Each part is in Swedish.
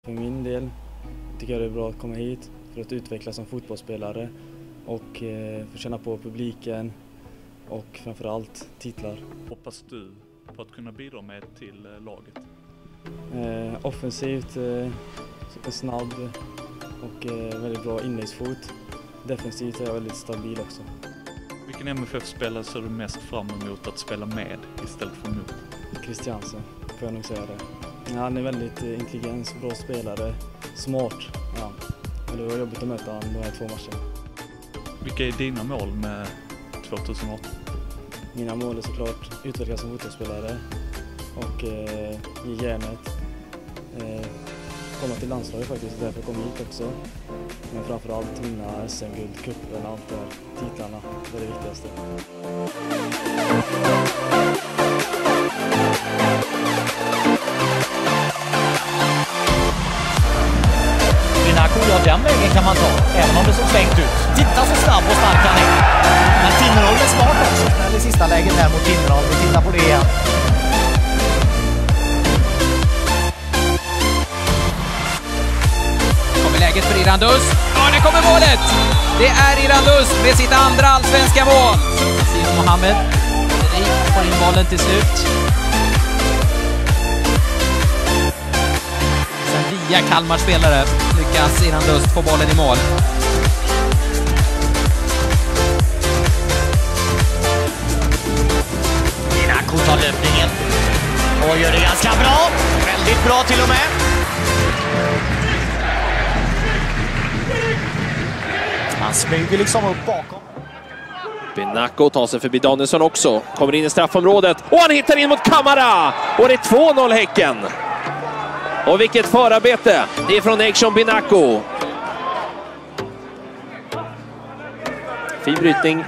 För min del tycker jag det är bra att komma hit för att utvecklas som fotbollsspelare och få känna på publiken och framförallt titlar. Hoppas du på att kunna bidra med till laget? Offensivt, snabb och väldigt bra inläggsfot. Defensivt är jag väldigt stabil också. Vilken MFF-spelare ser du mest fram emot att spela med istället för mot? Christiansen, får jag nog säga det. Ja, han är väldigt intelligent, bra spelare, smart. Ja. Men det var jobbigt att möta honom de här 2 matcherna. Vilka är dina mål med 2018? Mina mål är såklart utvecklas som fotbollsspelare och ge järnet. Komma till landslaget faktiskt, därför kom jag hit också. Men framförallt vinna SM-guld, cupen, allt där, titlarna, det är det viktigaste. Binaco, ja, den vägen kan man ta, även om det såg svängt ut. Titta så snabb och stark han är. Men Tinnerholm är smart också. Det sista läget här mot Tinnerholm, vi tittar på det igen. Läget för Irandus. Ja, nu kommer målet! Det är Irandus med sitt andra allsvenska mål. Simon Mohamed får in bollen till slut. Sen via Kalmar spelare lyckas Irandus få bollen i mål. Binaco tar löpningen och gör det ganska bra. Väldigt bra till och med. Han smyger liksom upp bakom. Binaco tar sig förbi Danielsson också. Kommer in i straffområdet. Och han hittar in mot Kamara. Och det är 2-0 Häcken. Och vilket förarbete ifrån Action Binaco. Fin brytning.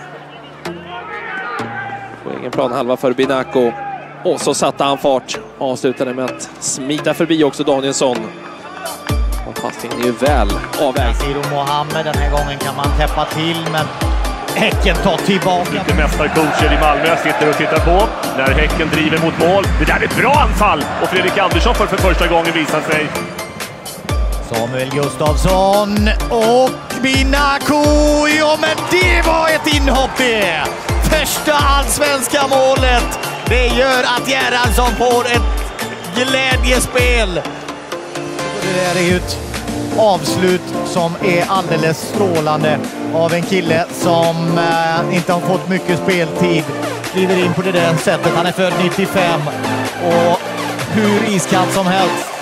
På egen plan halva för Binaco. Och så satte han fart. Avslutade med att smita förbi också Danielsson. Och passningen är ju väl avvägd. Simon Mohamed, den här gången kan man täppa till, men Häcken tar tillbaka. Lite mästarcoacher i Malmö sitter och tittar på när Häcken driver mot mål. Det där är ett bra anfall och Fredrik Andersson för första gången visar sig. Samuel Gustafsson och Binaco. Ja, men det var ett inhopp det! Första allsvenska målet. Det gör att Gerhardsson får ett glädjespel. Det är ju ett avslut som är alldeles strålande av en kille som inte har fått mycket speltid. Kliver in på det där sättet. Han är född 95 och hur iskallt som helst.